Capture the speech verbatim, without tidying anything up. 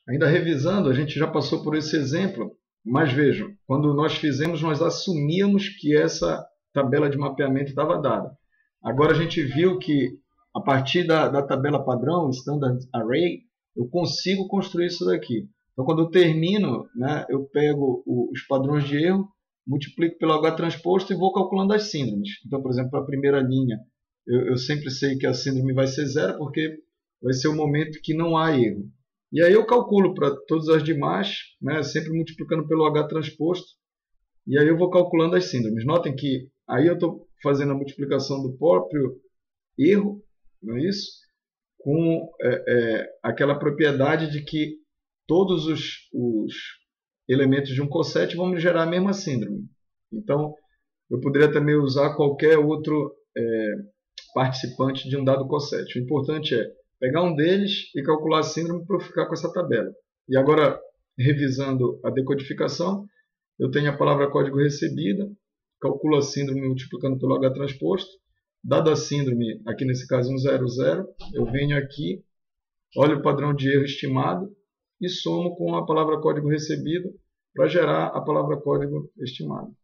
Ainda revisando, a gente já passou por esse exemplo, mas vejam, quando nós fizemos, nós assumíamos que essa tabela de mapeamento estava dada. Agora a gente viu que a partir da, da tabela padrão, Standard Array, eu consigo construir isso daqui. Então, quando eu termino, né, eu pego o, os padrões de erro, multiplico pelo H transposto e vou calculando as síndromes. Então, por exemplo, para a primeira linha, eu, eu sempre sei que a síndrome vai ser zero, porque vai ser o momento que não há erro. E aí eu calculo para todas as demais, né, sempre multiplicando pelo H transposto, e aí eu vou calculando as síndromes. Notem que aí eu estou fazendo a multiplicação do próprio erro, não é isso? Com é, é, aquela propriedade de que todos os, os elementos de um cossete vão me gerar a mesma síndrome. Então, eu poderia também usar qualquer outro é, participante de um dado cossete. O importante é pegar um deles e calcular a síndrome para eu ficar com essa tabela. E agora, revisando a decodificação, eu tenho a palavra código recebida, calculo a síndrome multiplicando pelo H transposto. Dada a síndrome, aqui nesse caso um zero zero, eu venho aqui, olho o padrão de erro estimado e somo com a palavra código recebido para gerar a palavra código estimado.